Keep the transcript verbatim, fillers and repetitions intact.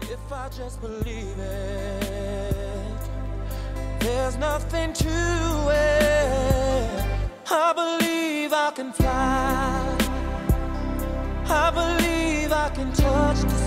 If I just believe it, there's nothing to it. I believe I can fly. I believe I can touch the